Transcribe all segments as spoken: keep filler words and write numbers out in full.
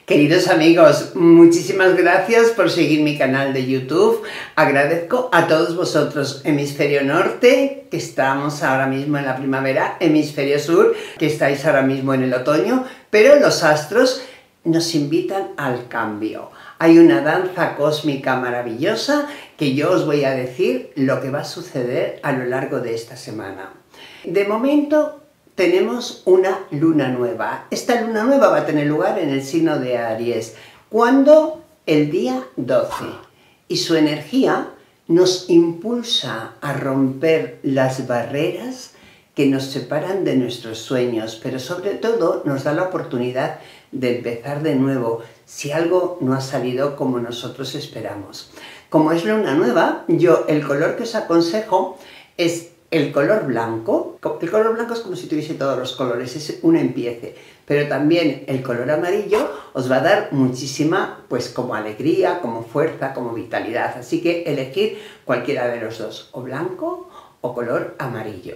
Queridos amigos, muchísimas gracias por seguir mi canal de YouTube. Agradezco a todos vosotros, hemisferio norte, que estamos ahora mismo en la primavera, hemisferio sur, que estáis ahora mismo en el otoño, pero los astros nos invitan al cambio. Hay una danza cósmica maravillosa que yo os voy a decir lo que va a suceder a lo largo de esta semana. De momento, tenemos una luna nueva. Esta luna nueva va a tener lugar en el signo de Aries. ¿Cuándo? El día doce. Y su energía nos impulsa a romper las barreras que nos separan de nuestros sueños, pero sobre todo nos da la oportunidad de empezar de nuevo si algo no ha salido como nosotros esperamos. Como es luna nueva, yo el color que os aconsejo es el color blanco. El color blanco es como si tuviese todos los colores, es un empiece, pero también el color amarillo os va a dar muchísima, pues como alegría, como fuerza, como vitalidad, así que elegid cualquiera de los dos, o blanco o color amarillo.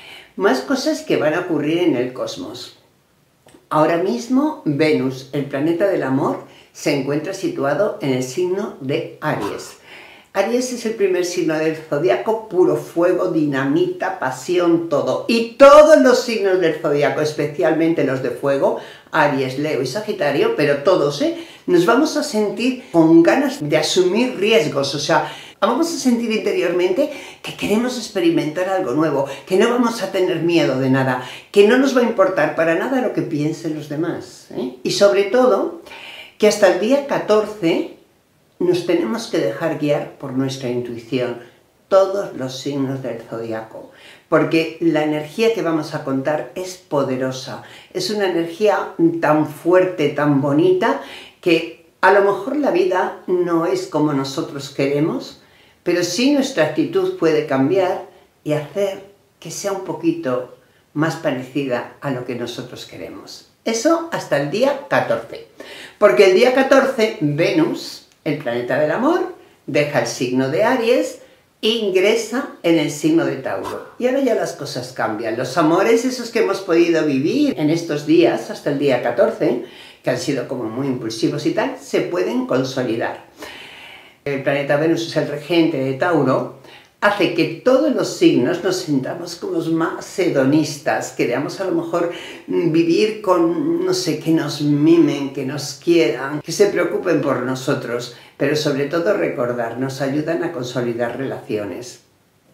Más cosas que van a ocurrir en el cosmos. Ahora mismo Venus, el planeta del amor, se encuentra situado en el signo de Aries. Aries es el primer signo del zodiaco, puro fuego, dinamita, pasión, todo. Y todos los signos del zodiaco, especialmente los de fuego, Aries, Leo y Sagitario, pero todos, ¿eh? Nos vamos a sentir con ganas de asumir riesgos, o sea, vamos a sentir interiormente que queremos experimentar algo nuevo, que no vamos a tener miedo de nada, que no nos va a importar para nada lo que piensen los demás, ¿eh? Y sobre todo, que hasta el día catorce nos tenemos que dejar guiar por nuestra intuición, todos los signos del zodiaco, porque la energía que vamos a contar es poderosa, es una energía tan fuerte, tan bonita, que a lo mejor la vida no es como nosotros queremos, pero sí nuestra actitud puede cambiar y hacer que sea un poquito más parecida a lo que nosotros queremos. Eso hasta el día catorce, porque el día catorce Venus, el planeta del amor, deja el signo de Aries e ingresa en el signo de Tauro. Y ahora ya las cosas cambian. Los amores esos que hemos podido vivir en estos días, hasta el día catorce, que han sido como muy impulsivos y tal, se pueden consolidar. El planeta Venus es el regente de Tauro, hace que todos los signos nos sintamos como más hedonistas, queramos a lo mejor vivir con, no sé, que nos mimen, que nos quieran, que se preocupen por nosotros, pero sobre todo recordar, nos ayudan a consolidar relaciones.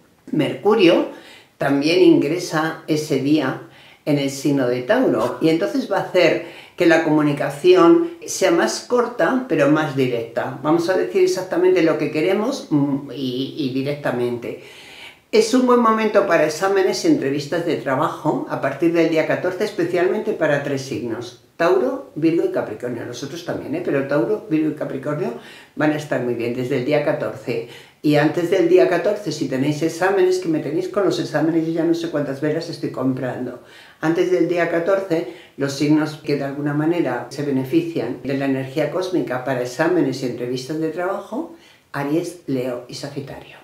Mercurio también ingresa ese día en el signo de Tauro y entonces va a hacer que la comunicación sea más corta pero más directa. Vamos a decir exactamente lo que queremos y, y directamente. Es un buen momento para exámenes y entrevistas de trabajo a partir del día catorce, especialmente para tres signos: Tauro, Virgo y Capricornio. Los otros también, ¿eh? Pero Tauro, Virgo y Capricornio van a estar muy bien desde el día catorce. Y antes del día catorce, si tenéis exámenes, que me tenéis con los exámenes, yo ya no sé cuántas velas estoy comprando. Antes del día catorce, los signos que de alguna manera se benefician de la energía cósmica para exámenes y entrevistas de trabajo, Aries, Leo y Sagitario.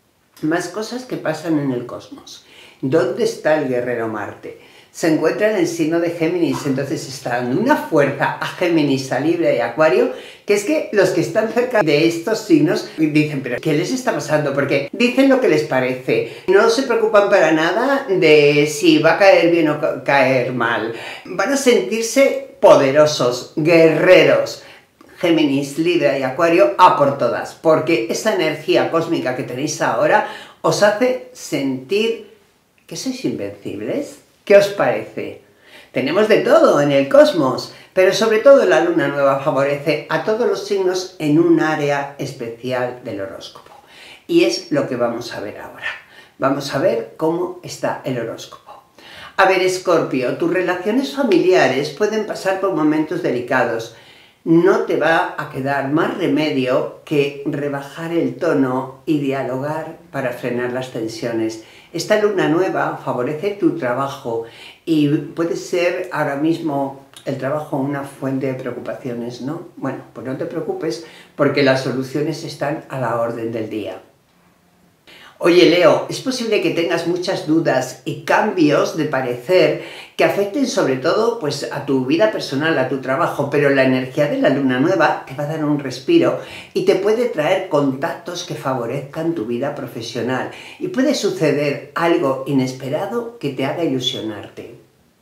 Más cosas que pasan en el cosmos. ¿Dónde está el guerrero Marte? Se encuentra en el signo de Géminis, entonces está dando una fuerza a Géminis, a Libra y a Acuario, que es que los que están cerca de estos signos dicen, pero ¿qué les está pasando? Porque dicen lo que les parece, no se preocupan para nada de si va a caer bien o ca caer mal, van a sentirse poderosos, guerreros. Géminis, Libra y Acuario a por todas, porque esa energía cósmica que tenéis ahora os hace sentir que sois invencibles. ¿Qué os parece? Tenemos de todo en el cosmos, pero sobre todo la luna nueva favorece a todos los signos en un área especial del horóscopo. Y es lo que vamos a ver ahora. Vamos a ver cómo está el horóscopo. A ver, Escorpio, tus relaciones familiares pueden pasar por momentos delicados. No te va a quedar más remedio que rebajar el tono y dialogar para frenar las tensiones. Esta luna nueva favorece tu trabajo y puede ser ahora mismo el trabajo una fuente de preocupaciones, ¿no? Bueno, pues no te preocupes porque las soluciones están a la orden del día. Oye, Leo, es posible que tengas muchas dudas y cambios de parecer que afecten sobre todo pues, a tu vida personal, a tu trabajo, pero la energía de la luna nueva te va a dar un respiro y te puede traer contactos que favorezcan tu vida profesional y puede suceder algo inesperado que te haga ilusionarte.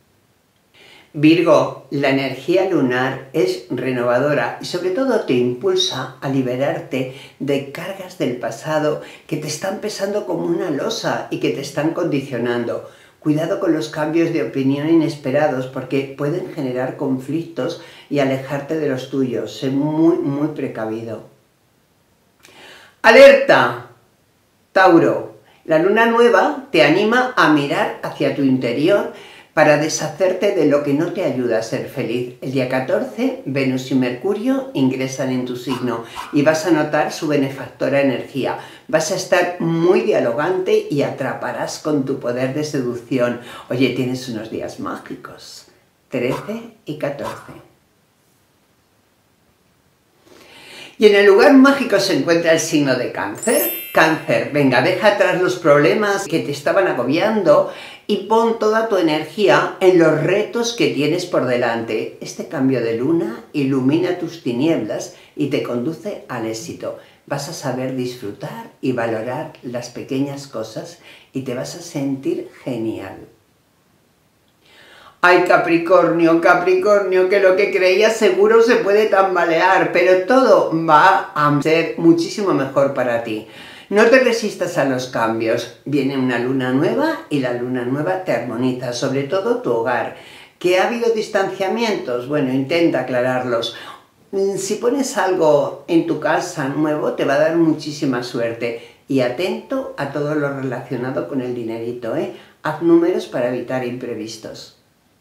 Virgo, la energía lunar es renovadora y sobre todo te impulsa a liberarte de cargas del pasado que te están pesando como una losa y que te están condicionando. Cuidado con los cambios de opinión inesperados porque pueden generar conflictos y alejarte de los tuyos. Sé muy, muy precavido. ¡Alerta! Tauro, la luna nueva te anima a mirar hacia tu interior para deshacerte de lo que no te ayuda a ser feliz. El día catorce, Venus y Mercurio ingresan en tu signo y vas a notar su benefactora energía. Vas a estar muy dialogante y atraparás con tu poder de seducción. Oye, tienes unos días mágicos, trece y catorce. Y en el lugar mágico se encuentra el signo de Cáncer. Cáncer, venga, deja atrás los problemas que te estaban agobiando y pon toda tu energía en los retos que tienes por delante. Este cambio de luna ilumina tus tinieblas y te conduce al éxito. Vas a saber disfrutar y valorar las pequeñas cosas y te vas a sentir genial. Ay, Capricornio, Capricornio, que lo que creías seguro se puede tambalear, pero todo va a ser muchísimo mejor para ti. No te resistas a los cambios. Viene una luna nueva y la luna nueva te armoniza, sobre todo tu hogar. ¿Que ha habido distanciamientos? Bueno, intenta aclararlos. Si pones algo en tu casa nuevo, te va a dar muchísima suerte. Y atento a todo lo relacionado con el dinerito, ¿eh? Haz números para evitar imprevistos.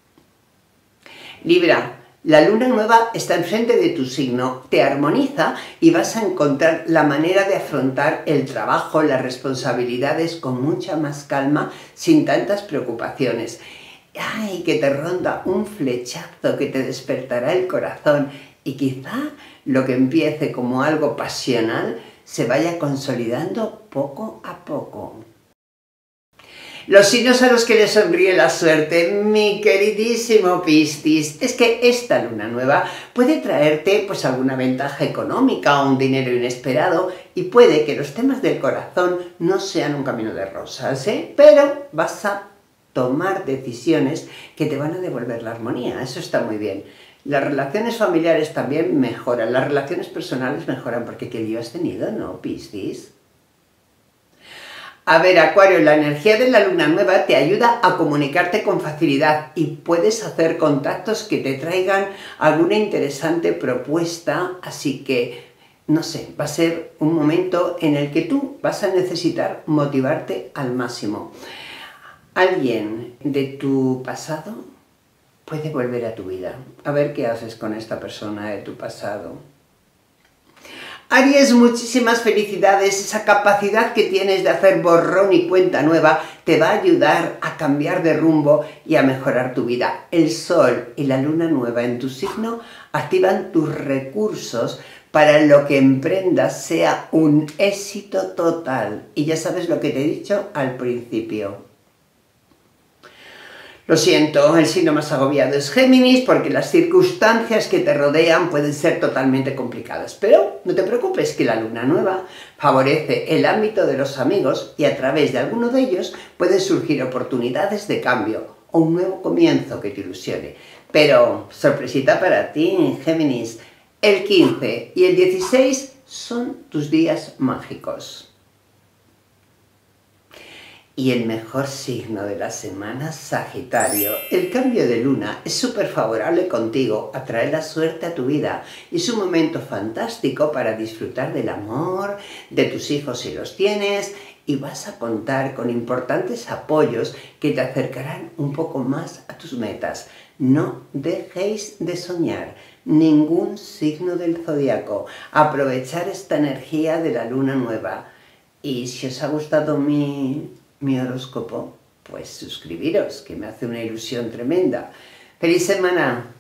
Libra, la luna nueva está enfrente de tu signo, te armoniza y vas a encontrar la manera de afrontar el trabajo, las responsabilidades con mucha más calma, sin tantas preocupaciones. ¡Ay, que te ronda un flechazo que te despertará el corazón! Y quizá lo que empiece como algo pasional se vaya consolidando poco a poco. Los signos a los que les sonríe la suerte, mi queridísimo Piscis, es que esta luna nueva puede traerte pues alguna ventaja económica o un dinero inesperado y puede que los temas del corazón no sean un camino de rosas, ¿eh? Pero vas a tomar decisiones que te van a devolver la armonía, eso está muy bien. Las relaciones familiares también mejoran, las relaciones personales mejoran, porque qué lío has tenido, ¿no, Piscis? A ver, Acuario, la energía de la luna nueva te ayuda a comunicarte con facilidad y puedes hacer contactos que te traigan alguna interesante propuesta, así que, no sé, va a ser un momento en el que tú vas a necesitar motivarte al máximo. Alguien de tu pasado puede volver a tu vida. A ver qué haces con esta persona de tu pasado. Aries, muchísimas felicidades. Esa capacidad que tienes de hacer borrón y cuenta nueva te va a ayudar a cambiar de rumbo y a mejorar tu vida. El sol y la luna nueva en tu signo activan tus recursos para lo que emprendas sea un éxito total. Y ya sabes lo que te he dicho al principio. Lo siento, el signo más agobiado es Géminis porque las circunstancias que te rodean pueden ser totalmente complicadas. Pero no te preocupes, que la luna nueva favorece el ámbito de los amigos y a través de alguno de ellos pueden surgir oportunidades de cambio o un nuevo comienzo que te ilusione. Pero, sorpresita para ti, Géminis, el quince y el dieciséis son tus días mágicos. Y el mejor signo de la semana, Sagitario. El cambio de luna es súper favorable contigo, atrae la suerte a tu vida y es un momento fantástico para disfrutar del amor, de tus hijos si los tienes, y vas a contar con importantes apoyos que te acercarán un poco más a tus metas. No dejéis de soñar, ningún signo del zodiaco. Aprovechar esta energía de la luna nueva. Y si os ha gustado mi... mi horóscopo, pues suscribiros, que me hace una ilusión tremenda. ¡Feliz semana!